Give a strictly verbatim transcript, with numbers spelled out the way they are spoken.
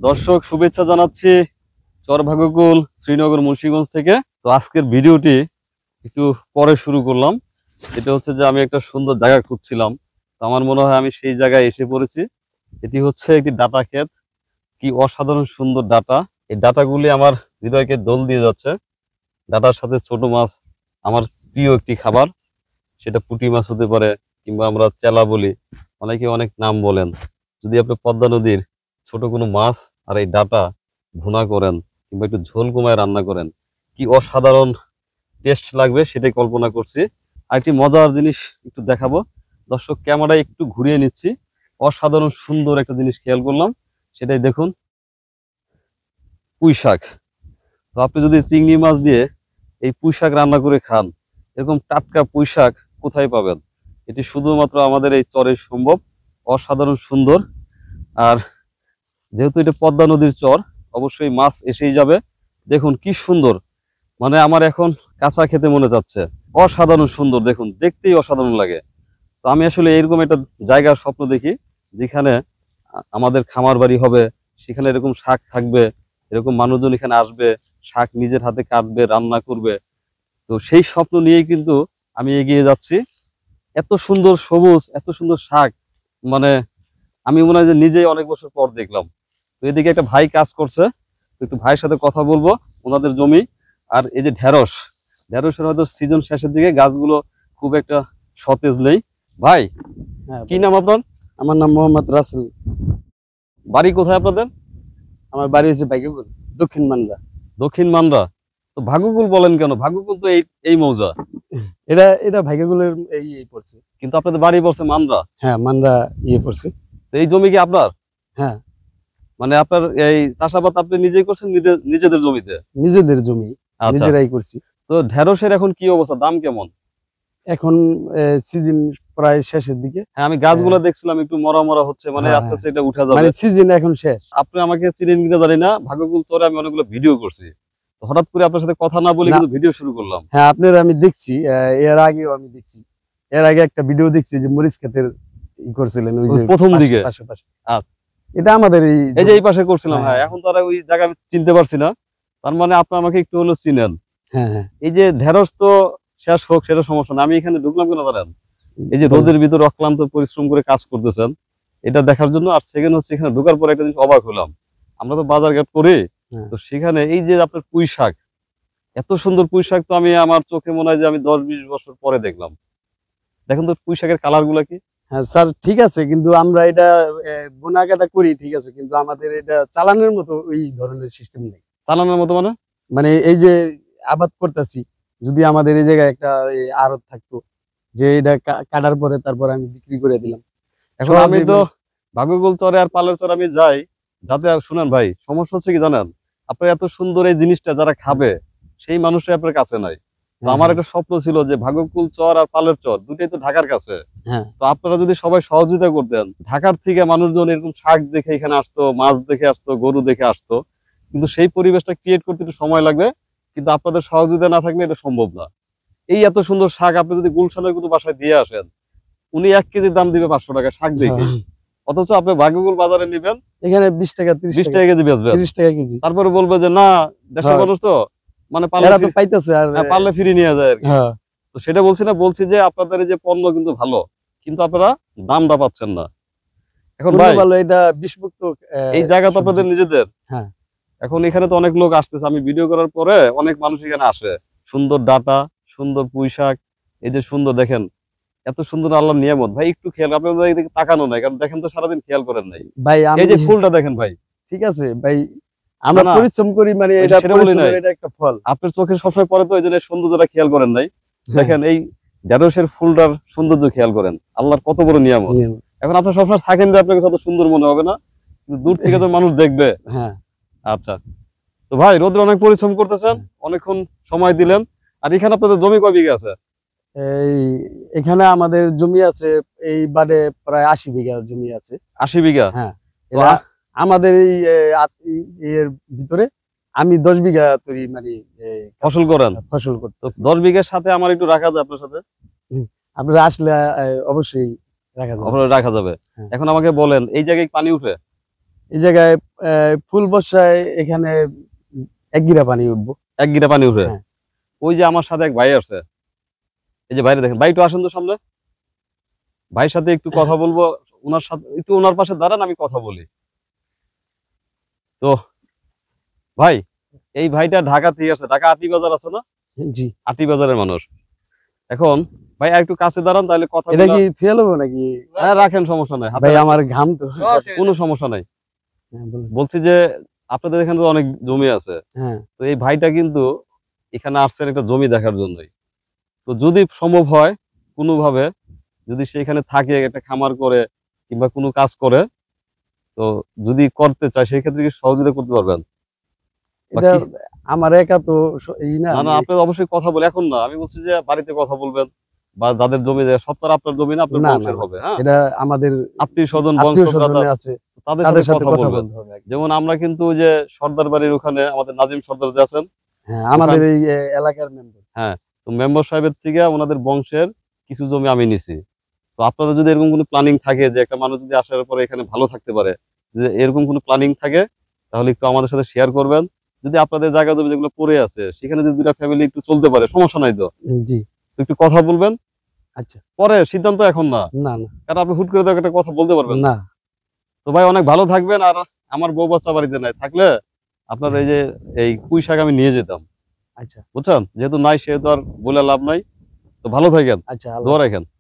দর্শক শুভেচ্ছা জানাচ্ছি চরভাগকুল শ্রীনগর মুন্সিগঞ্জ থেকে। তো আজকের ভিডিওটি একটু পরে শুরু করলাম। এটা হচ্ছে যে আমি একটা সুন্দর জায়গা খুঁজছিলাম, তো আমার মনে হয় আমি সেই জায়গায় এসে পড়েছি। এটি হচ্ছে একটি ডাটা ক্ষেত। কি অসাধারণ সুন্দর ডাটা! এই ডাটাগুলি আমার হৃদয়কে দোল দিয়ে যাচ্ছে। ডাটার সাথে ছোট মাছ আমার প্রিয় একটি খাবার। সেটা পুঁটি মাছ হতে পারে, কিংবা আমরা চেলা বলি, অনেকে অনেক নাম বলেন। যদি আপনি পদ্মা নদীর ছোট কোনো মাছ আর এই ডাটা ভুনা করেন, কিংবা একটু ঝোল কমায় রান্না করেন, কি অসাধারণ টেস্ট লাগবে সেটাই কল্পনা করছি। আর একটি মজার জিনিস একটু দেখাবো। দর্শক ক্যামেরায় একটু ঘুরিয়ে নিচ্ছি। অসাধারণ সুন্দর একটা জিনিস খেয়াল করলাম, সেটাই দেখুন, পুঁই শাক। তো আপনি যদি চিংড়ি মাছ দিয়ে এই পুঁই শাক রান্না করে খান, এরকম টাটকা পুঁই শাক কোথায় পাবেন? এটি শুধুমাত্র আমাদের এই চরে সম্ভব। অসাধারণ সুন্দর। আর যেহেতু এটা পদ্মা নদীর চর, অবশ্যই মাছ এসেই যাবে। দেখুন কি সুন্দর, মানে আমার এখন কাঁচা খেতে মনে যাচ্ছে। অসাধারণ সুন্দর, দেখুন দেখতেই অসাধারণ লাগে। তো আমি আসলে এরকম একটা জায়গার স্বপ্ন দেখি, যেখানে আমাদের খামার বাড়ি হবে, সেখানে এরকম শাক থাকবে, এরকম মানুষজন এখানে আসবে, শাক নিজের হাতে কাটবে, রান্না করবে। তো সেই স্বপ্ন নিয়েই কিন্তু আমি এগিয়ে যাচ্ছি। এত সুন্দর সবুজ, এত সুন্দর শাক, মানে আমি মনে হয় যে নিজেই অনেক বছর পর দেখলাম। তো এদিকে একটা ভাই কাজ করছে, তো একটু ভাইয়ের সাথে কথা বলবো। ওনাদের জমি। আর এই যে ঢেঁড়স, ঢেঁড়সের হয়তো সিজন শেষের দিকে, গাছগুলো খুব একটা সতেজ নেই। ভাই, হ্যাঁ, কি নাম আপনার? আমার নাম মোহাম্মদ রাসেল। বাড়ি কোথায় আপনাদের? আমার বাড়ি হচ্ছে ভাগ্যকুল, দক্ষিণ মান্দা। দক্ষিণ মানরা। তো ভাগ্যকুল বলেন কেন? ভাগ্যকুল তো এই এই মৌজা। এটা এটা ভাগ্যকুলের এই এই পড়ছে। কিন্তু আপনাদের বাড়ি পড়ছে মানরা। হ্যাঁ, মান্দা ইয়ে পড়ছে। তো এই জমি কি আপনার? হ্যাঁ, মানে আপনার এই চাষাবাদ আপনি নিজেই করছেন নিজে- নিজেদের জমিতে? নিজেদের জমি, আচ্ছা। নিজেরাই করছি। তো ঢেঁড়সের এখন কি অবস্থা, দাম কেমন? এখন সিজন প্রায় শেষের দিকে। হ্যাঁ, আমি গাছগুলো দেখছিলাম একটু মরা মরা হচ্ছে, মানে হ্যাঁ, আস্তে আস্তে এটা উঠে যাবে। মানে সিজন এখন শেষ। আপনি আমাকে চিনেন কিনা জানি না, ভাগ্যকুল চরে আমি অনেকগুলো ভিডিও করছি। তো হঠাৎ করে আপনার সাথে কথা না বলে না। কিন্তু ভিডিও শুরু করলাম। হ্যাঁ, আপনার আমি দেখছি, আহ, এর আগেও আমি দেখছি। এর আগে একটা ভিডিও দেখছি যে মরিচ ক্ষেতের ই করছিলেন ওই যে ওই প্রথম পাশে- দিকে। পাশে পাশে। আচ্ছা। এটা আমাদের এই এই যে এই পাশে করছিলাম। হ্যাঁ, হ্যাঁ, এখন তো আর ওই জায়গা আমি চিনতে পারছি না। তার মানে আপনি আমাকে একটু হলো চিনেন। হ্যাঁ হ্যাঁ এই যে ঢেঁড়স তো শেষ হোক, সেটা সমস্যা না। আমি এখানে ঢুকলাম কেন জানেন? এই যে বলেন। রোদের ভিতর অক্লান্ত পরিশ্রম করে কাজ করতেছেন, এটা দেখার জন্য। আর সেকেন্ড হচ্ছে, এখানে ঢোকার পর একটা জিনিস অবাক হলাম। আমরা তো বাজার ঘাট করি, হ্যাঁ। তো সেখানে এই যে আপনার পুঁই শাক, এত সুন্দর পুঁই শাক তো আমি আমার চোখে মনে হয় যে আমি দশ বিশ বছর পরে দেখলাম। দেখুন তো পুঁই শাকের কালার গুলা কি! হ্যাঁ স্যার, ঠিক আছে, কিন্তু আমরা এটা বোনাকাটা করি, ঠিক আছে, কিন্তু আমাদের এটা চালানোর মতো ওই ধরনের সিস্টেম নেই। চালানোর মতো মানে? মানে এই যে আবাদ করতেছি, যদি আমাদের এই জায়গায় একটা এই আড়ত থাকতো, যে এটা কা- কাটার পরে তারপর আমি বিক্রি করে দিলাম। এখন আমি সহজেই তো মানে- ভাগ্যকুল চরে আর পালের চরে আমি যাই, যাতে আর শুনেন ভাই, সমস্যা হচ্ছে কি জানেন? আপনার এত সুন্দর এই জিনিসটা যারা খাবে, সেই মানুষটাই আপনার কাছে নাই। তো আমার একটা স্বপ্ন ছিল যে ভাগ্যকুল চর আর পালের চর দুটোই তো ঢাকার কাছে। হ্যাঁ তো আপনারা যদি সবাই সহযোগিতা করতেন, ঢাকার থেকে মানুষজন এরকম শাক দেখে এখানে আসতো, মাছ দেখে আসতো, গরু দেখে আসতো, কিন্তু সেই পরিবেশটা ক্রিয়েট করতে একটু সময় লাগবে। কিন্তু আপনাদের সহযোগিতা না থাকলে এটা সম্ভব না। এই এত সুন্দর শাক আপনি যদি গুলশানের কোনো বাসায় দিয়ে আসেন, উনি এক কেজির দাম দিবে পাঁচশো টাকা শাক দেখে। হ্যাঁ। অথচ আপনি ভাগ্যকুল বাজারে নিবেন এখানে বিশ টাকা ত্রিশ বিশ টাকা টাকা কেজি বেচবেন, ত্রিশ টাকা কেজি। তারপরে বলবে যে না, দেশের হ্যাঁ। মানুষ তো, মানে এরা তো পারলে পাইতেছে আর হ্যাঁ, পারলে ফিরে নিয়ে যায় আর কি। হ্যাঁ, তো সেটা বলছি না, বলছি যে আপনাদের এই যে পণ্য কিন্তু ভালো, কিন্তু আপনারা দামটা পাচ্ছেন না। এখন পণ্য ভাই, ভালো, এটা বিষমুক্ত আহ, এই জায়গা তো সবজি। আপনাদের নিজেদের। হ্যাঁ। এখন এখানে তো অনেক লোক আসতেছে, আমি ভিডিও করার পরে অনেক মানুষ এখানে আসে। সুন্দর ডাটা, সুন্দর পুঁই শাক, এই যে সুন্দর দেখেন, এত সুন্দর আল্লাহর নিয়ামত। ভাই একটু খেয়াল, আপনাদের এদিকে তাকানো নাই, কারণ দেখেন তো সারাদিন খেয়াল করেন নাই। ভাই এই আমি যে ফুলটা দেখেন ভাই, ঠিক আছে ভাই, আমরা না, না, পরিশ্রম করি, মানে ওই এটা সেটা বলি পরিশ্রমের নাই। এটা একটা ফল। আপনার চোখে সবসময় পরে, তো এই জন্য সৌন্দর্যটা খেয়াল করেন নাই। দেখেন এই ঢেঁড়সের ফুলটার সৌন্দর্য খেয়াল করেন, আল্লাহর কত বড় নিয়ামত। হ্যাঁ। এখন আপনার সবসময় থাকেন যে আপনাকে কত সুন্দর মনে হবে না, কিন্তু দূর থেকে তো মানুষ দেখবে। হ্যাঁ, আচ্ছা। তো ভাই, রোদ্রে অনেক পরিশ্রম করতেছেন, অনেকক্ষণ সময় দিলেন। আর এখানে আপনাদের জমি কয় বিঘা আছে? এই এখানে আমাদের জমি আছে, এই বাডে প্রায় আশি বিঘা জমি আছে। আশি বিঘা? হ্যাঁ, তো এরা আ- আমাদের এই এ, আত- এই- এর ভিতরে আমি দশ বিঘা তৈরি মানে এ, ফসল করেন? ফসল তো করতে। দশ বিঘার সাথে আমার একটু রাখা যায় আপনার সাথে? আপনারা আসলে আহ, অবশ্যই রাখা যাবে। আপনার রাখা যাবে। হ্যাঁ। এখন আমাকে বলেন, এই জায়গায় পানি উঠে? এই জায়গায় আহ, ফুল বর্ষায় এখানে এক গিরা পানি উঠবো। এক গিরা পানি উঠে? হ্যাঁ। ওই যে আমার সাথে এক ভাই আছে, এই যে বাইরে দেখেন, ভাই একটু আসেন তো সামনে, ভাইয়ের সাথে একটু কথা বলবো, ওনার সাথে একটু ওনার পাশে দাঁড়ান, আমি কথা বলি। তো ভাই, এই ভাইটা ঢাকা থেকে আসছে, ঢাকা আটি বাজার আছে না, জি। আটি বাজারের মানুষ। এখন ভাই আর একটু কাছে দাঁড়ান, তাহলে কথা এটা কি থুয়ে লবো নাকি? হ্যাঁ রাখেন, সমস্যা নাই, হাতে ভাই রাখেন। আমার ঘাম তো। কোনো সমস্যা নাই। হ্যাঁ, বলুন। বলছি যে আপনাদের এখানে তো অনেক জমি আছে, হ্যাঁ, তো এই ভাইটা কিন্তু এখানে আসছেন একটা জমি দেখার জন্যই। তো যদি সম্ভব হয় কোনোভাবে, যদি সে এখানে থাকে, একটা খামার করে কিংবা কোনো কাজ করে, তো যদি করতে চায় সেই ক্ষেত্রে কি সহযোগিতা করতে পারবেন? এটা বাকি আমার একা তো স- ই না। না না, আমি- আপনি অবশ্যই কথা বলে, এখন না, আমি বলছি যে বাড়িতে কথা বলবেন, বা যাদের জমি যায়, সব তো আর আপনার জমি না, আপনার না, না, বংশের না। হবে, হ্যাঁ, এটা আমাদের আত্মীয় স্বজন, আত্মীয় বংশ স্বজনে আছে, তাদের তাদের সাথে সাথে কথা কথা বলবেন। বলতে হবে আগে। যেমন আমরা কিন্তু ওই যে সর্দার বাড়ির ওখানে আমাদের নাজিম সর্দার যে আছেন, হ্যাঁ, আমাদের এই এ, এলাকার মেম্বার। হ্যাঁ, তো মেম্বার সাহেবের থেকে ওনাদের বংশের কিছু জমি আমি নিছি। তো আপনাদের যদি এরকম কোনো প্ল্যানিং থাকে যে একটা মানুষ যদি আসার পরে এখানে ভালো থাকতে পারে, যে এরকম কোনো প্ল্যানিং থাকে, তাহলে একটু আমাদের সাথে শেয়ার করবেন। যদি আপনাদের জায়গা জমি যেগুলো পড়ে আছে সেখানে যদি দুটা ফ্যামিলি একটু চলতে পারে, সমস্যা নাই তো, জি। তো একটু কথা বলবেন। আচ্ছা। পরে সিদ্ধান্ত এখন না, না, না, কারণ আপনি হুট করে তো একটা কথা বলতে পারবেন না। না। তো ভাই অনেক ভালো থাকবেন। আর আমার বউ বাচ্চা বাড়িতে নাই, থাকলে আপনার এই যে এই পুঁই শাক আমি নিয়ে যেতাম, আচ্ছা, বুঝছেন, যেহেতু নাই সেহেতু আর বলে লাভ নাই। তো ভালো থাকেন, আচ্ছা, আল্লাহ দোয়া রাখেন।